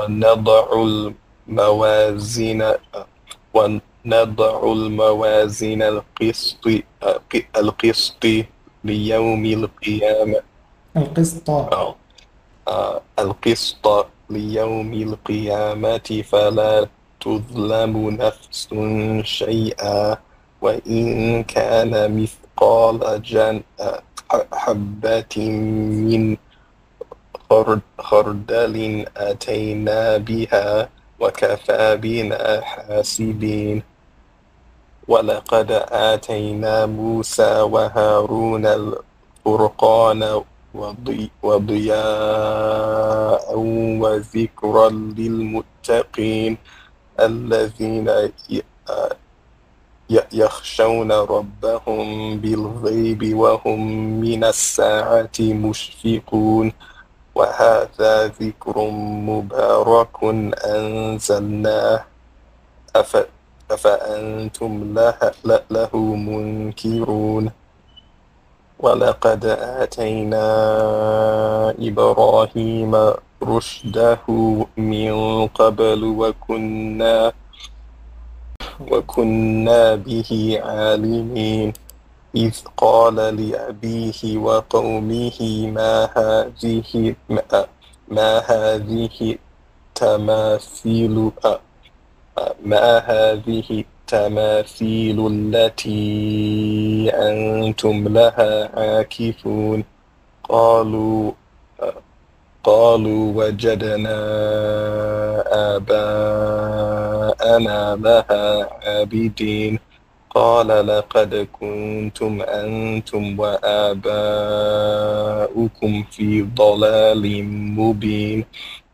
ونضع الموازين ونضع الموازين القسط ليوم القيامة القسط. أو القسط ليوم القيامة فلا تظلم نفس شيئا وإن كان مثقال حبة من خردل أتينا بها وكفى بنا حاسبين ولقد آتينا موسى وهارون الفرقان وضياء وذكرا للمتقين الذين يخشون ربهم بالغيب وهم من الساعة مشفقون وهذا ذكر مبارك أنزلناه أفأنتم له منكرون ولقد آتينا إبراهيم رشده من قبل وكنا به عالمين إذ قال لأبيه وقومه ما هذه تماثيل التي أنتم لها عاكفون قالوا وجدنا آباءنا لها عابدين قال لقد كنتم أنتم وآباؤكم في ضلال مبين